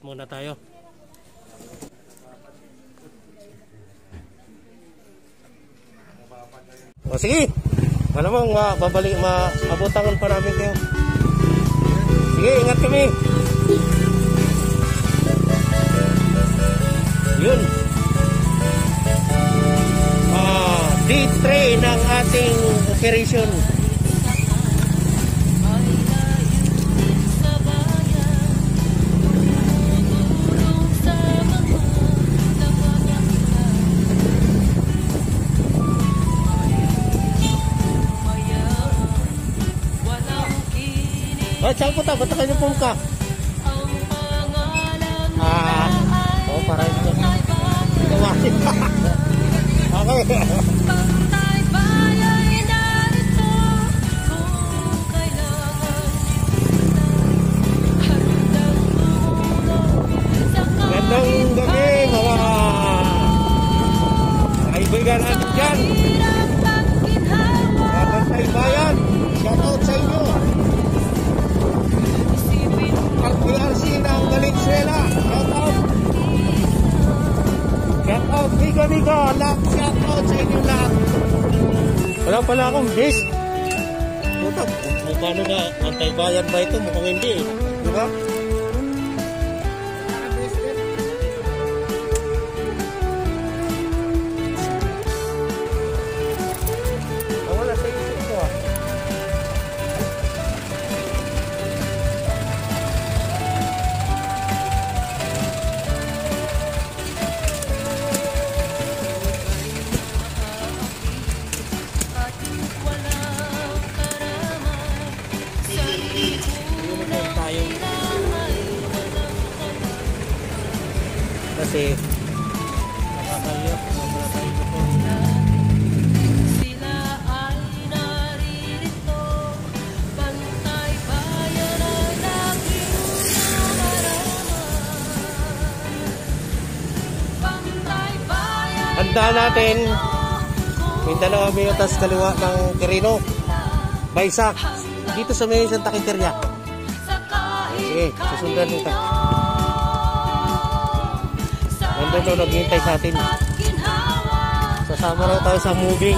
muna tayo. O sige, malamang babalik, maabutangan pa namin kayo. Sige, ingat kami. Yun. Day 3 ng ating operation. Saan po ta? Ba't kayo po ka? Para ito. Gawasin. Okay. Gandang gabi mga kaibigan natin dyan. Kabantay bayan. Shout out sa inyo. Ang PRC ng Valenzuela. Shout out. Shout out. Biga-biga. Shout out sa inyo lahat. Wala pala akong base. Putak. Paano na? Antay-bayan ba ito? Mukhang hindi eh. Diba? Wala sa isip ko ah. Kasi nakakaliyak mga tayo sila ay naririto, bantay bayan ay laging namaraman, bantay bayan. Handa natin Mindanao Avenue kaliwa ng Quirino Baysak dito sa may Santa Quiteria. Sige, susundan nito. Nandun naghihintay sa atin. Sasama raw tayo sa moving.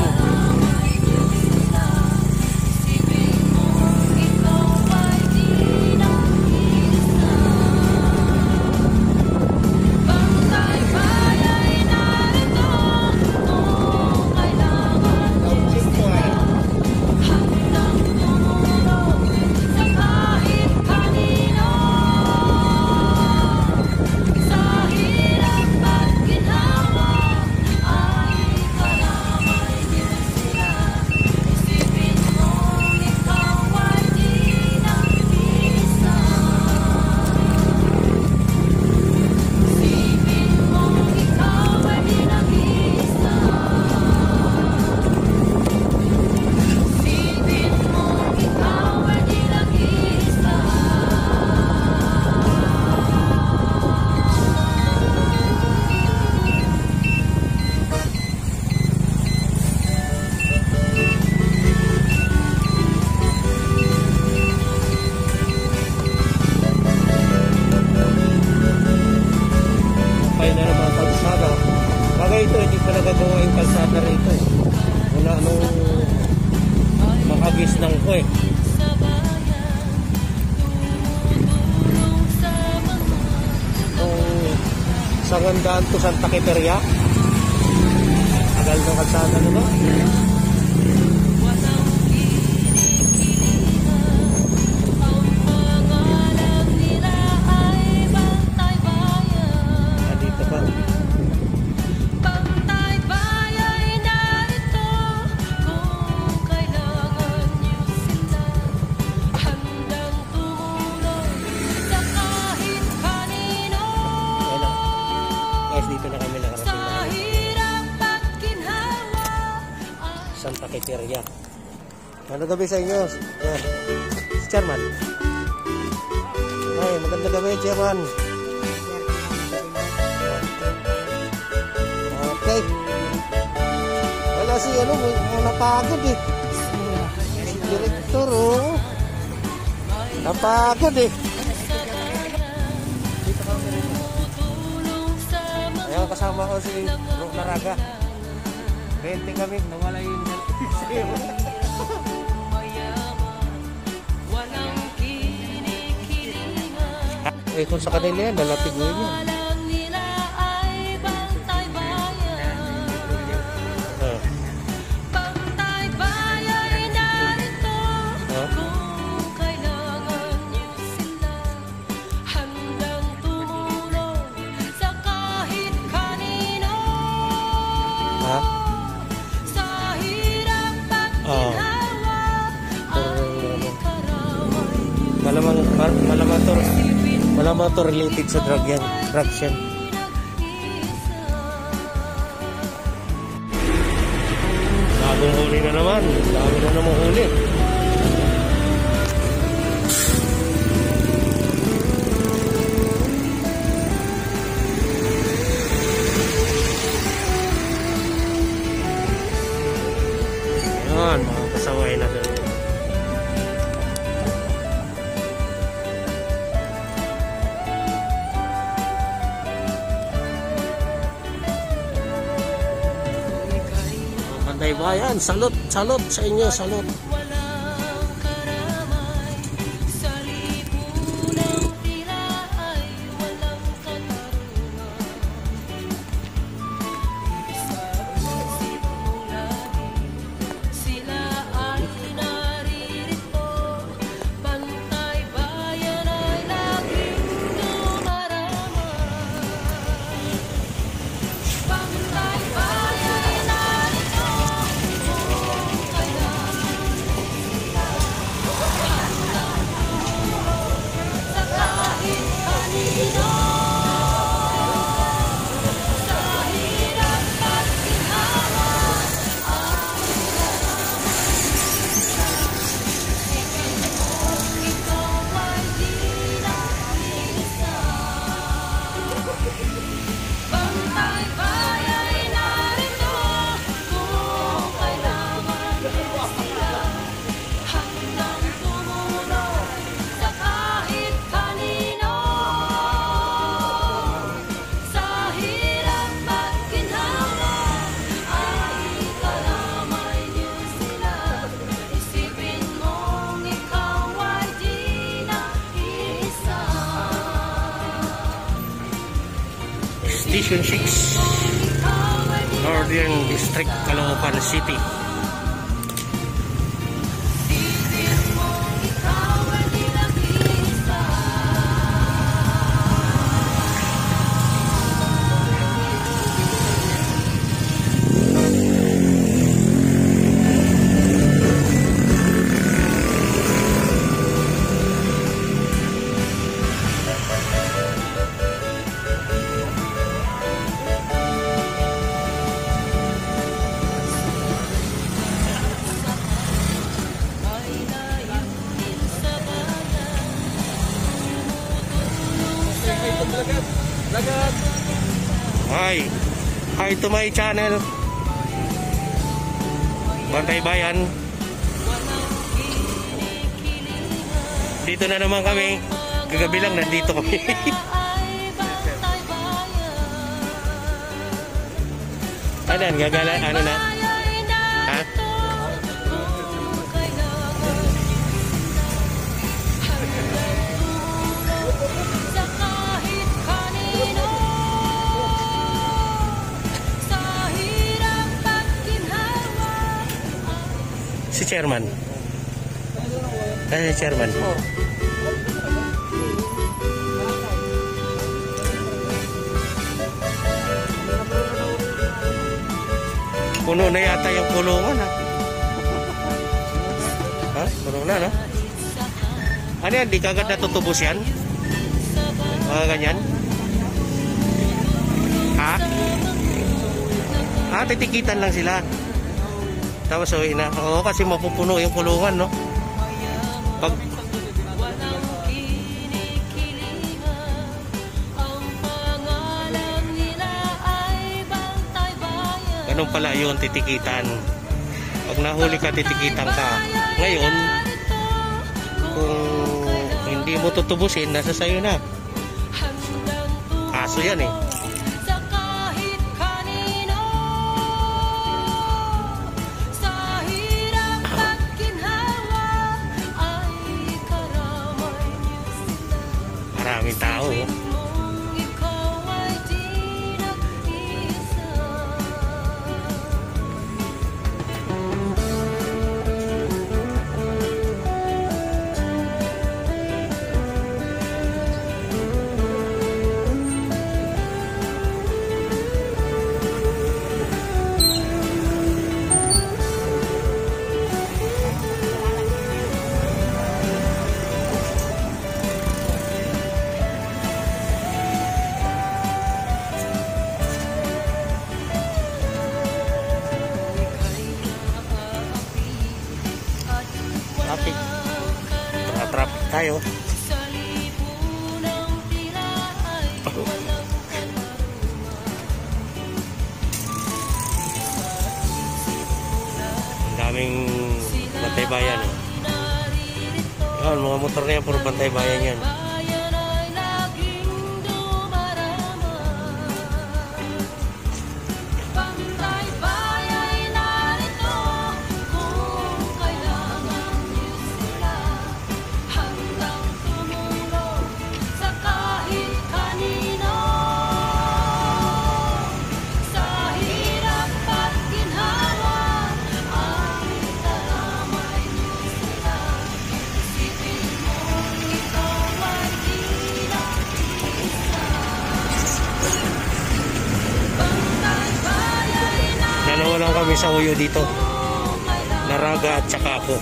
Ito, hindi pa nagagawa yung kalsada rito eh. Wala nung makagis ng ko eh. Sangandaan to Santa Quiteria. Tagal ng kalsada na ba? Dito pa. Dito na kami nakarating na Santa Quiteria. Magandang gabi sa inyo. Yan. Si Chairman. Ay, magandang gabi, Chairman. Okay. Wala si ano, napagod eh. Si Direktor oh. Napagod eh. mga kasama ko si Bro Naraga. 20 kami. Nawala yung eh kung sa kanila yan, lalatig mo yun. Malamang to related sa drug yan. Drugs yan. Bagong huli na naman. Dami na naman huli. Ayan, mga kasaway na doon. Bayan, salot sa inyo, salot. Station 6 Northern District, Caloocan City. Hi to my channel, Bantay Bayan. Dito na naman kami. Kagabi lang nandito kami. Ano yan? Gagala? Ano na? Ha? Si chairman. Si chairman. Puno na yata yung kulungan, ha? Ha? Puno na, no? Ano yan? Di kagad natutubos yan? Mga ganyan? Ha? Ha? Titikitan lang sila. Tapos uwi na. Oo, kasi mapupuno yung kulungan, no? Pag ganun pala yun, titikitan. Pag nahuli ka, titikitan ka. Ngayon, kung hindi mo tutubusin, nasa sayo na. Kaso yan eh. tayo. Ang daming bantay bayan. Yan, mga motor na yan, puro bantay bayan yan. Dalawa lang kami sa uyo dito, Naraga at saka ako.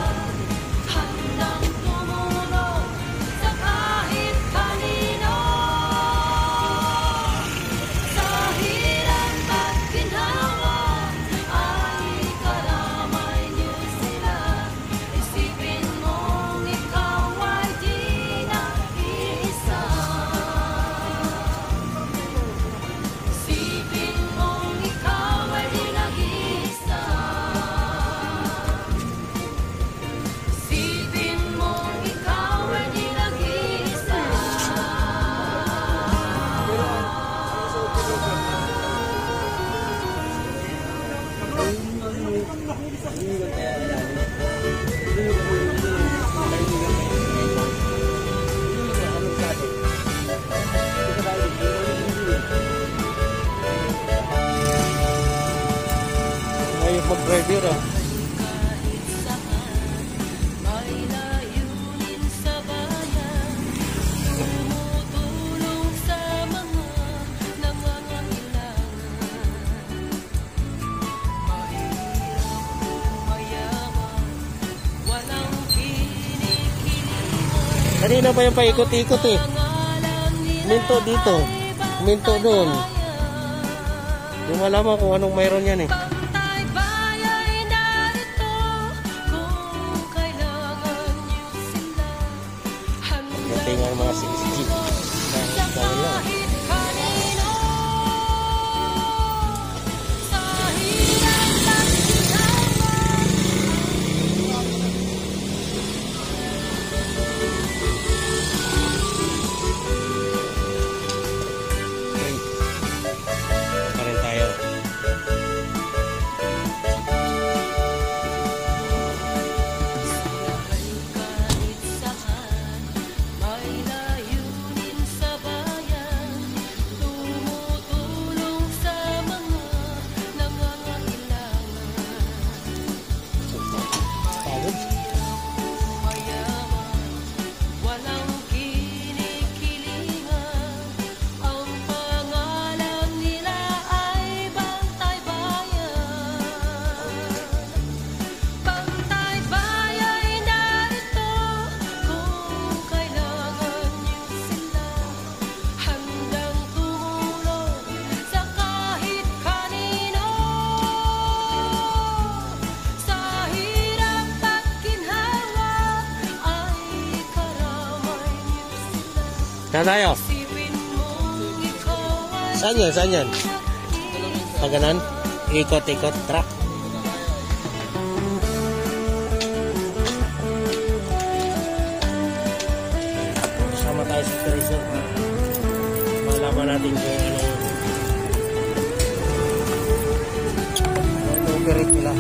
Ayaw mag-driver ah. Kanina pa yung paikot-ikot eh. Minto dito, minto doon. Hindi mo alam kung anong mayroon yan eh. Tingnan mga sigsig na dahil lang. Pa rin tayo. Saan tayo? Saan yan? Saan yan? Paganan? Ikot-ikot. Tara. Sama tayo sa Teresa. Malaman natin kung ano operate nila.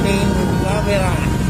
ating camera.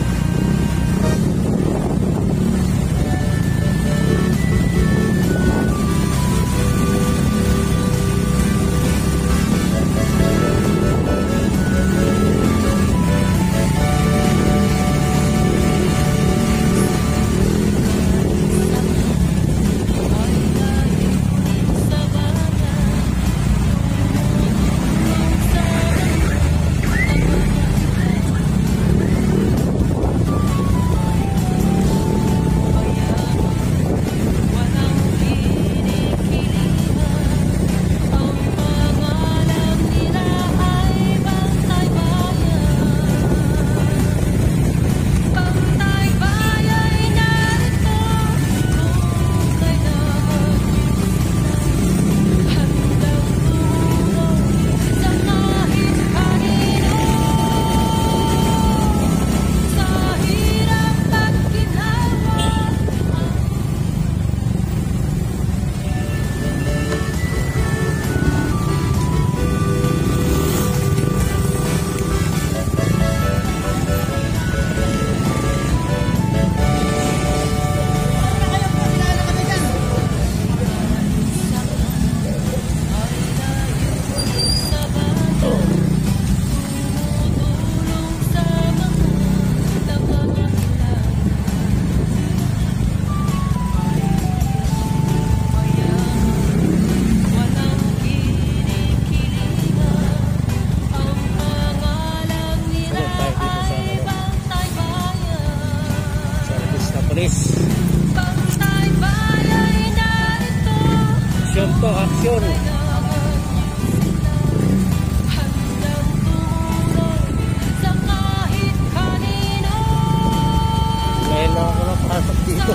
Aksyon to, aksyon. Ngayon lang ako napasok dito.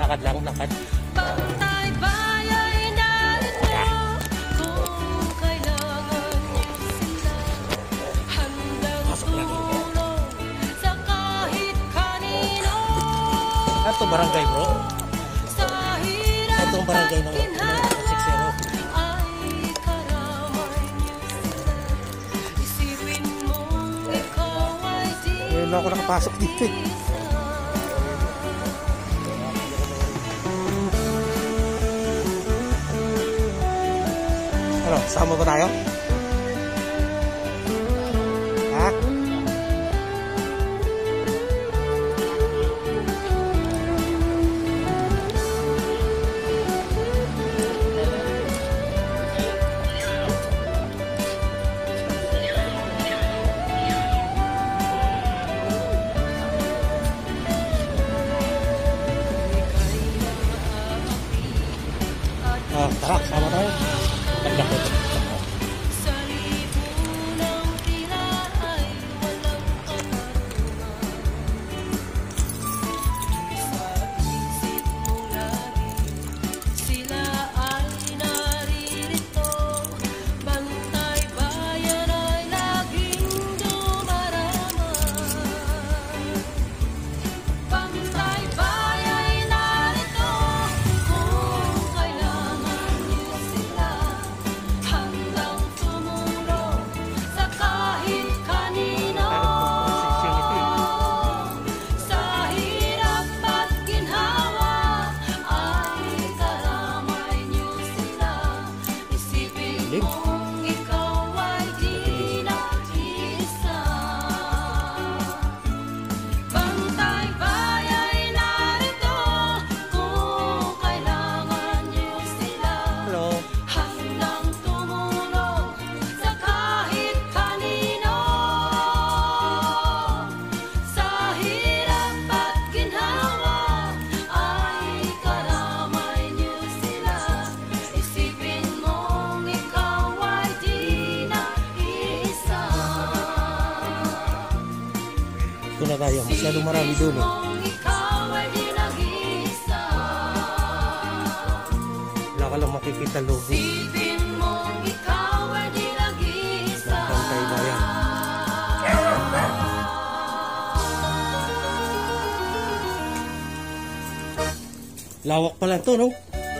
lakad lang, lakad. Bantay bayay narito kung kailangan niyo sila. Handang tumulong sa kahit kanino. Ito barangay bro. Sa hirap Itong barangay ng ginhawa 6-0. ay karamay niyo sila. Isipin mong ikaw ay di Ngayon lang ako nakapasok dito eh. Ano, sama ba tayo? Ha? Tara, sama tayo. Tagdak ito. sa lipunang tira ay walang katarungan. Sa isip mo lagi sila ay naririto. Bantay bayan ay laging dumarama. Bantay bayan ay narito kung kailangan niyo sila. Handang tumulong sa kahit kanino. Sa hirap at ginhawa ay karamay niyo sila. Isipin mong ikaw ay di nag-iisa. Bantay bayay narito kung kailangan niyo sila. Hello. Handang tumulong sa kahit kanino. Sa hirap at ginhawa ay karamay niyo sila. Isipin mong ikaw ay di nag-iisa. Ito na tayo. Masyadong marami doon eh. Mong ikaw ay di nag-iisa. Wala ka lang makikita logo. Isipin mong ikaw ay di nag-iisa. Bantay bayan. Lawak pala to, no?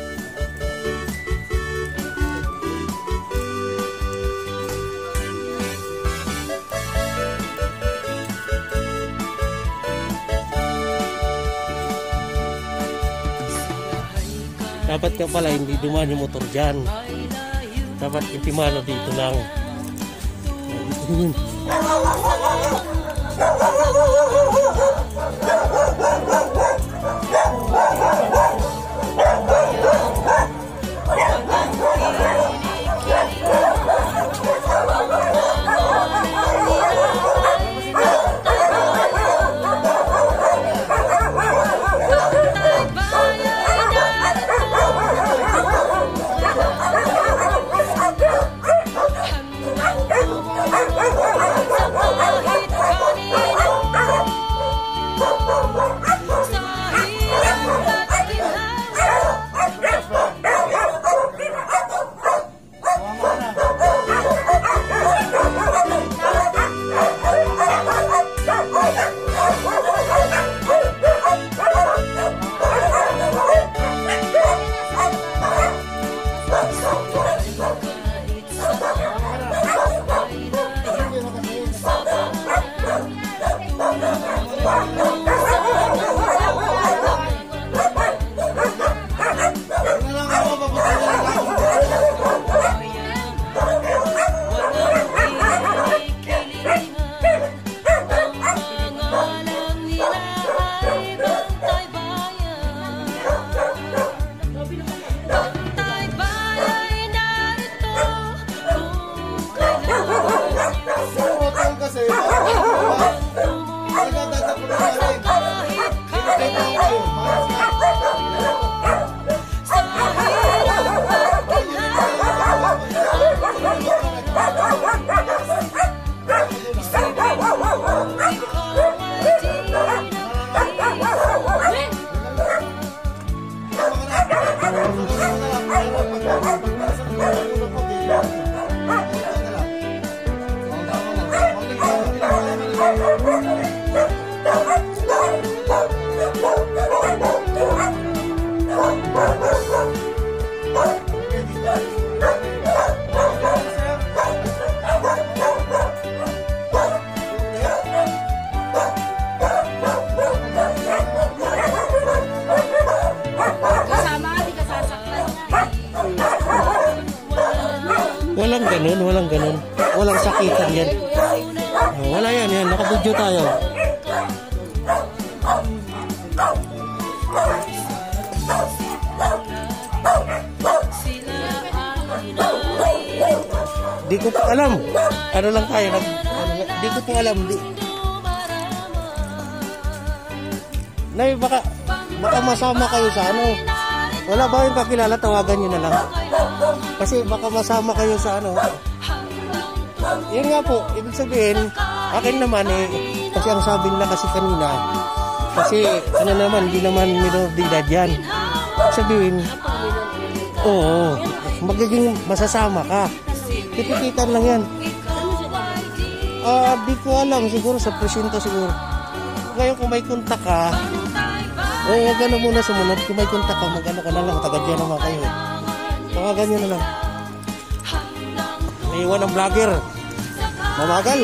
Dapat ka pala hindi dumaan yung motor dyan. Dapat intimano dito lang. Sa kahit ganun, walang ganun. Walang sakitan yan. Oh, wala yan, yan. Nakabudyo tayo. Di ko pa alam. Ano lang tayo? Di ko pa alam. Nay, baka masama kayo sa ano. Wala ba yung kakilala? Tawagan nyo na lang. Kasi baka masama kayo sa ano. Yun nga po, ibig sabihin, akin naman kasi ang sabi nila kasi kanina, kasi ano naman, hindi naman minoridad yan. Sabihin, oo, magiging masasama ka. Titikitan lang yan. Di ko alam, siguro sa presinto siguro. Ngayon kung may kontak ka, huwag ka na muna sumunod. Kung may kontak ka, mag-ano ka na lang, tagad yan naman kayo. Tawagan nyo na lang. May iwan ang vlogger. Mamagal.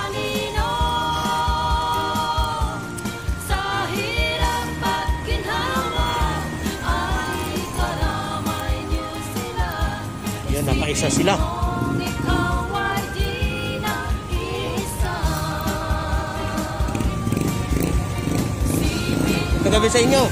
Yan, nakaisa sila. Kagabi sa inyo.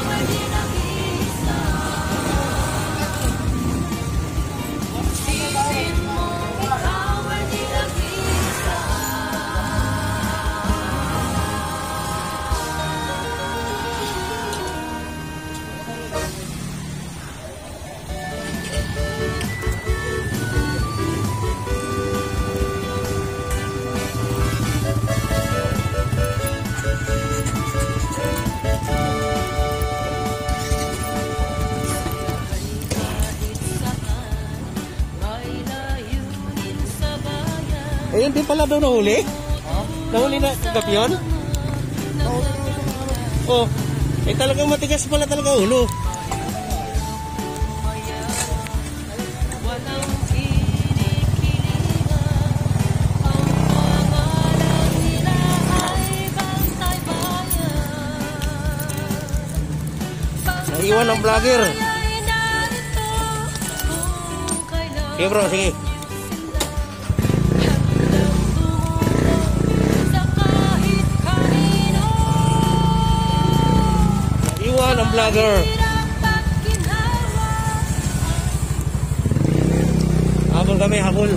Eh, hindi pala daw nahuli? Nahuli na kagabi yun? Oh, talagang matigas pala talaga ulo. Naiwan ang vlogger. Sige bro, sige. Ang vlogger. Habol kami, habol.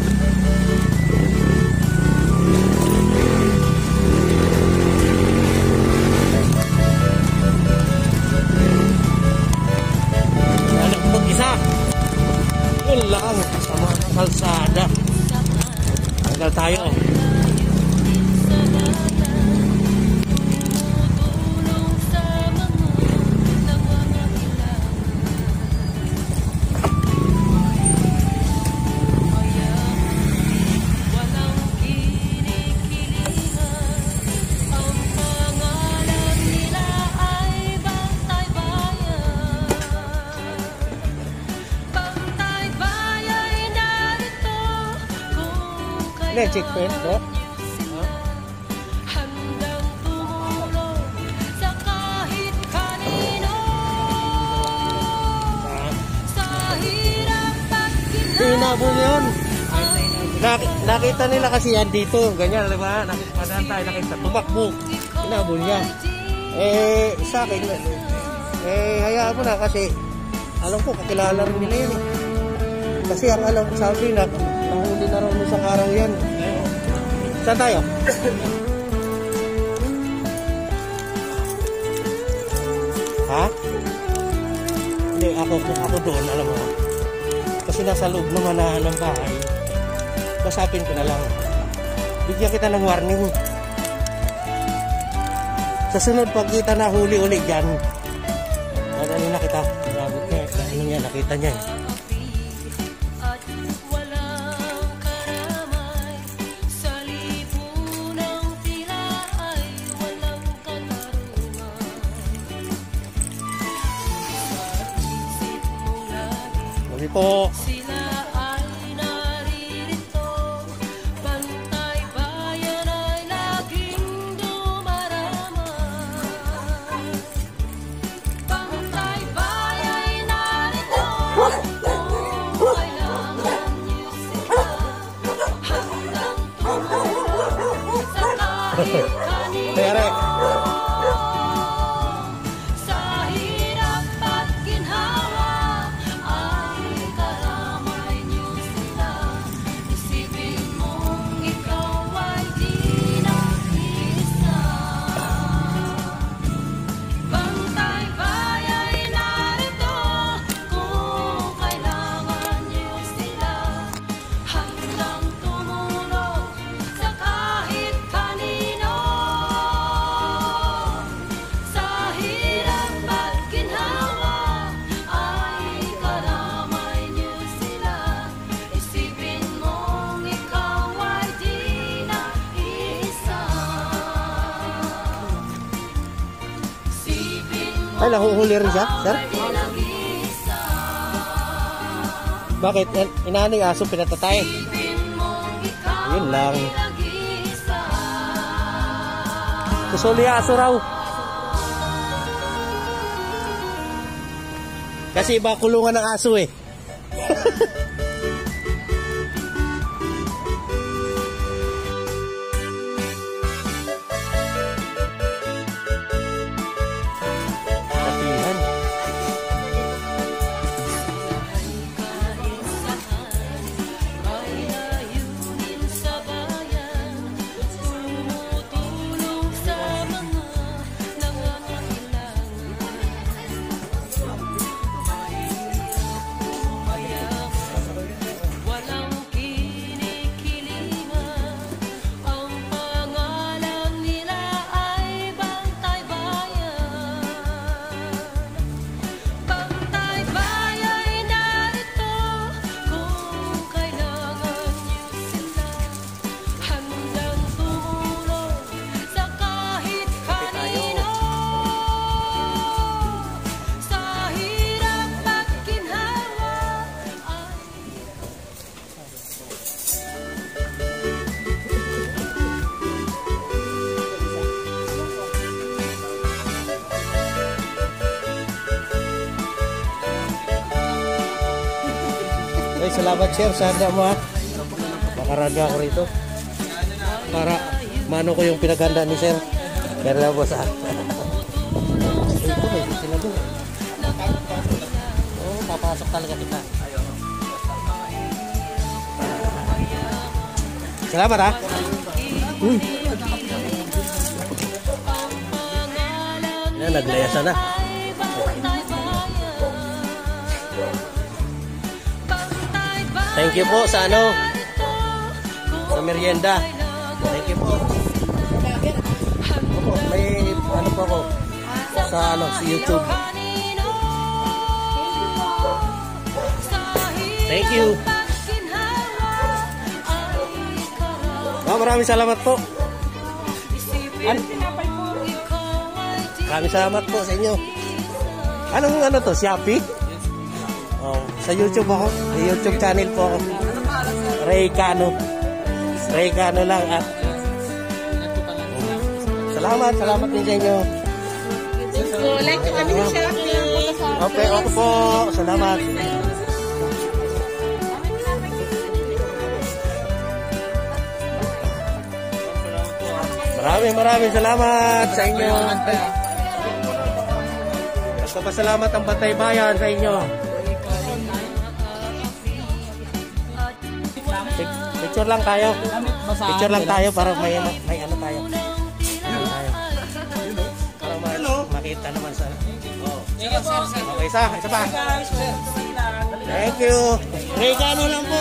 Anak mo isa. Wala ang sama ng kalsada. Tagal tayo. Ini checkpoint bro. Hinabol yun. Nakita nila kasi yan dito. Ganyan, di ba? Nakita. Tumakbo. Hinabol niya. Sa akin, hayaan mo na kasi alam ko, kakilala rin nila yun. Kasi ang alam ko sabi na nahuli na raw isang araw yan. Saan tayo? Ha? Hindi, ako doon, alam mo. Kasi nasa loob naman ng bahay. Kasapin ko na lang. Bigyan kita ng warning. Sa sunod pag kita na huli-uli dyan, ano na kita? Ano niya, nakita niya eh. Po. Sila ay naririto, Pantay Bayan ay laging dumarama. Pantay Bayan ay narito, kung kailangan niyo sila. kahit kanino. Tere. Sa hirap at ginhawa ay karamay niyo sila. Isipin mong ikaw ay di nag-iisa. Bantay Bayay narito kung kailangan niyo sila. Handang tumulong sa kahit kanino. Sa hirap at ginhawa ay karamay niyo sila. Isipin mong ikaw ay di nag-iisa. Isipin mong Ay, nahuhuli rin siya, sir? ay di nag-iisa. Bakit? Inaano yung aso pinatatay? Isipin mong ikaw Yun lang. ay nag-iisa. Susuli yung aso raw. Kasi iba kulungan ng aso eh. Katihan. May layunin sa bayan, tumutulong sa mga nangangailangan. Walang kinikilingan, ang pangalan nila ay Bantay Bayan. Bantay Bayay narito kung kailangan niyo sila. Handang tumulong sa kahit kanino. Sa hirap at ginhawa ay Ay, salamat sir sa handa mo ha. Makaraga ako rito. Para mano ko yung pinaghanda ni sir. Pero na boss ha. Ito may sila doon. Oo, papasok talaga kita. Salamat ha. Uy. Yan, naglayasan na. ay Bantay Bayan. Bantay Bayan Thank you po sa ano, narito sa merienda. Thank you po. Opo, may ano po ako sa ano, sa YouTube. kanino. Sa Thank you. hirap at ginhawa ay karamay. Maraming salamat po. Isipin mong ikaw ay di Maraming salamat po sa inyo. Anong ano to? Shopee? Oh, sa YouTube ako. Sa YouTube channel po ako. Ray Cano. Ray Cano lang at salamat din sa inyo. So, like yung aming Shopee. Okay, okay po. Salamat. Maraming salamat sa inyo. Nagpapasalamat ang Bantay Bayan sa inyo. Picture lang tayo. Picture lang tayo para may ano tayo. Para makita naman sa. Okay, isa pa. Thank you. Regalo lang po.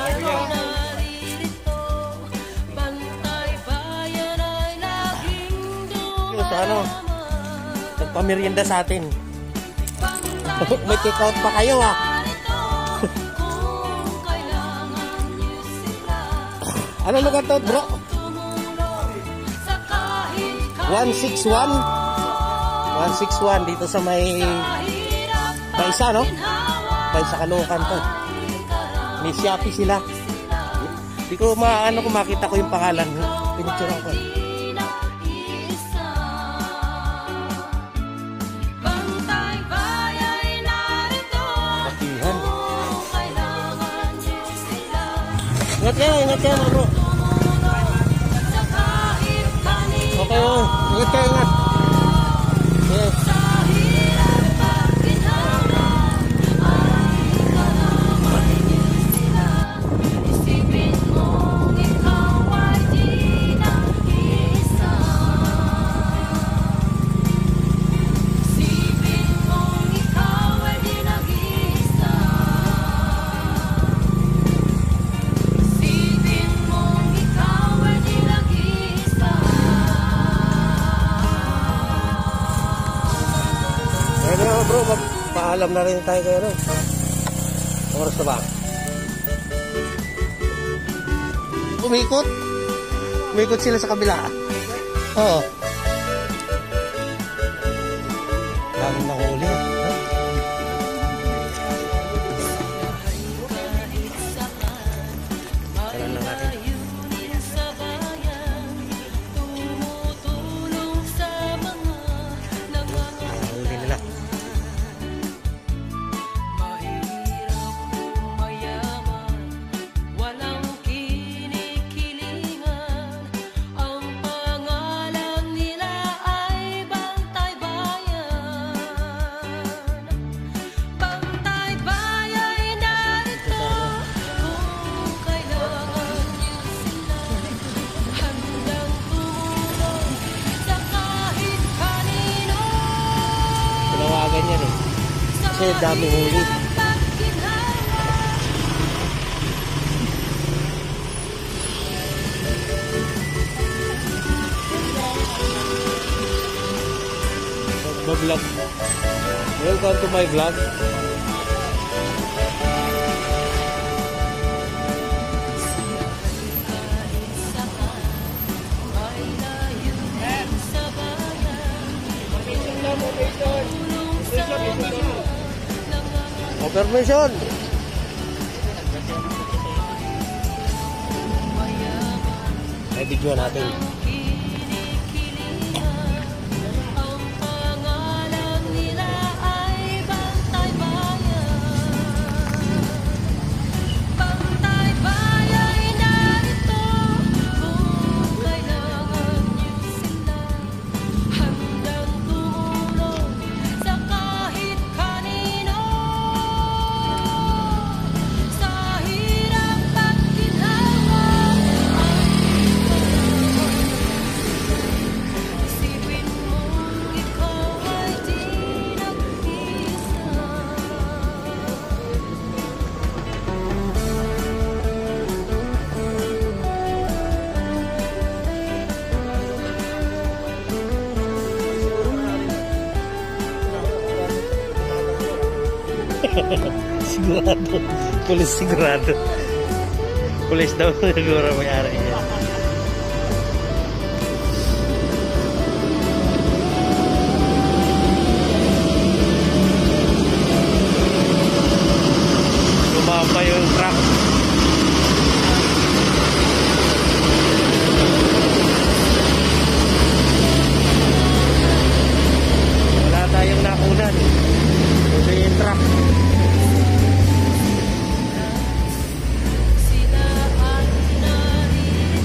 Bantay Bayan ay laging Yung sa ano, nagpamerienda sa atin. Bantay May take out pa kayo ah. narito kung kailangan niyo sila. Ano lugar to bro? Tumulong sa kahit 161? 161 dito sa may kahirap Baisa no? ginhawa Baisa Caloocan to. May Shopee sila. Hindi ko maano kung makita ko yung pangalan. Pinicture ko. Bantay Bayay narito Katihan. kung kailangan niyo sila. Ingat kayo bro. Tumulong sa kahit kanino. Ingat kayo, ingat. Yes. Sa hirap at ginawa ay kalamay niyo sila. Isipin mong ikaw ay di nag-iisa. Isipin mong ikaw ay di nag-iisa. Isipin mong ikaw ay di nag-iisa. Pwede na bro, paalam na rin tayo kayo. Oras na ba? Umikot. Umikot sila sa kabila. Oo. Daming nahuli. Kailan lang natin. Sa bayan, tumutulong sa mga Nahuli nila. mahirap kung mayaman, walang kinikilingan. Ang pangalan nila ay Bantay Bayan. Bantay Bayan narito kung kailangan niyo sila. Handang tumulong sa kahit kanino. Tinawagan yan eh. Kasi dami huli. Vlog. Welcome to my vlog. Oh, permission. Ay, video natin. Ang pangalan nila ay Bantay Bayan. Bantay Bayan narito kung kailangan niyo sila. Handang tumulong sa kahit kanino. Sa hirap at ginhawa isipin mong ikaw ay di nag-iisa. Sigurado. Pulis sigurado. Pulis daw siguro may-ari niya. Bumaba yung truck. Wala tayong nakunan. Ito yung truck. Sila ay narito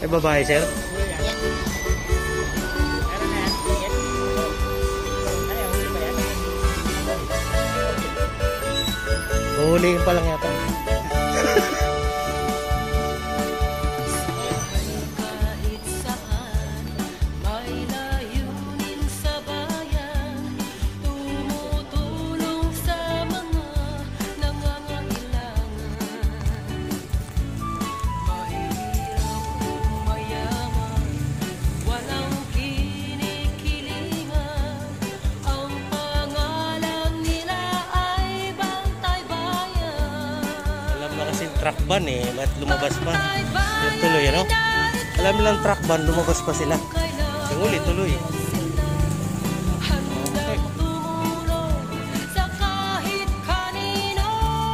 Ay, babae, sir? Huhulihin pa lang yata. Kahit saan, may layunin sa bayan, tumutulong sa mga nangangailangan. Mahirap o mayaman, walang kinikilingan, ang pangalan nila ay Bantay Bayan. Alam na kasi truck ban eh, ba't lumabas pa? Yung tuloy, ano? Alam nilang truck ban, lumabas pa sila. Yung uli, tuloy. Handang tumulong sa kahit kanino,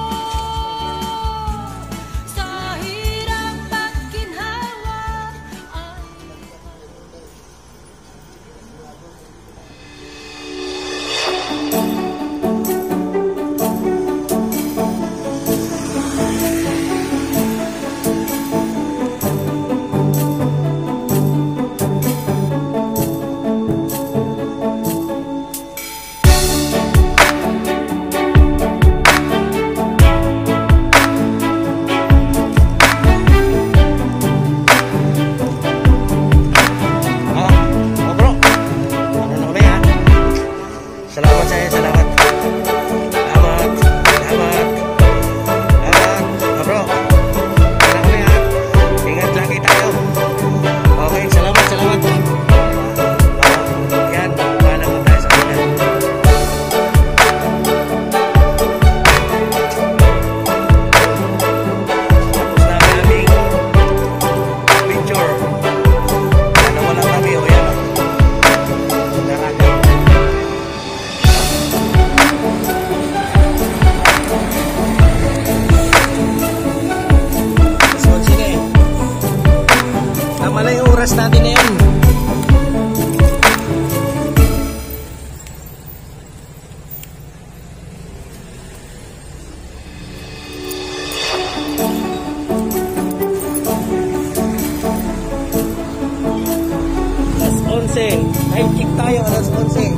sa hirap at ginhawa ay Bro. Ano na kami, ha? Salamat sa'yo, salamat. Salamat. Salamat. Salamat. Bro. Ano na kami, ha? Ingat lagi tayo. Okay, salamat, salamat. Yan, paalam mo tayo sa kanila. Tapos na ang aming picture. Sana wala kami, o yan. Daraga. Mas konsi na eh. Tama na yung oras natin na yun. Alas 11. Time check tayo, alas 11.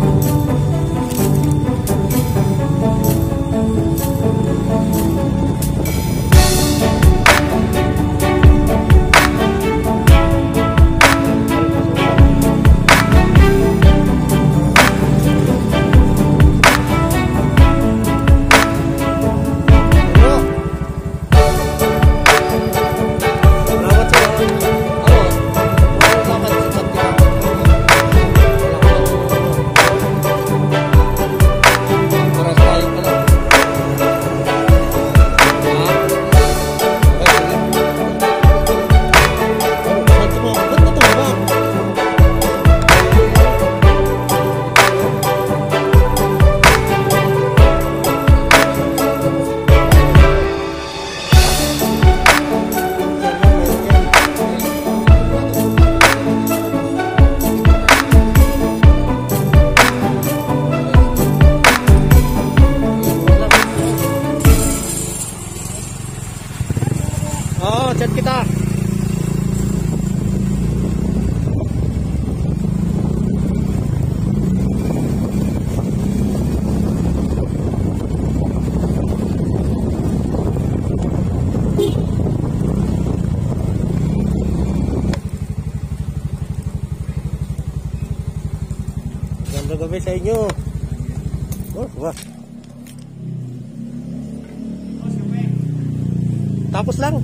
Ano? Salamat sa'yo. Ako, salamat sa para sa tayo pala. Ba't tumaba? Oo, chat kita. Ganda gabi sa inyo. Oh, wah. Tapos lang.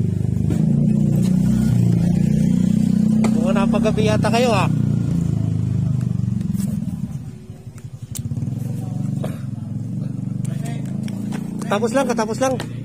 Kung napagabi yata kayo, ha. Tapos lang, katapos lang.